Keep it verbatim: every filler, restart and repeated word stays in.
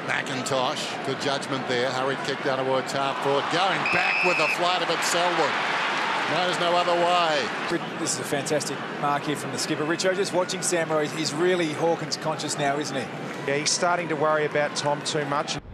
McIntosh, good judgment there. Hurried kick down towards half forward. Going back with a flight of it, Selwood. Knows no other way. This is a fantastic mark here from the skipper. Richo, just watching Sam Rowe, he's really Hawkins conscious now, isn't he? Yeah, he's starting to worry about Tom too much.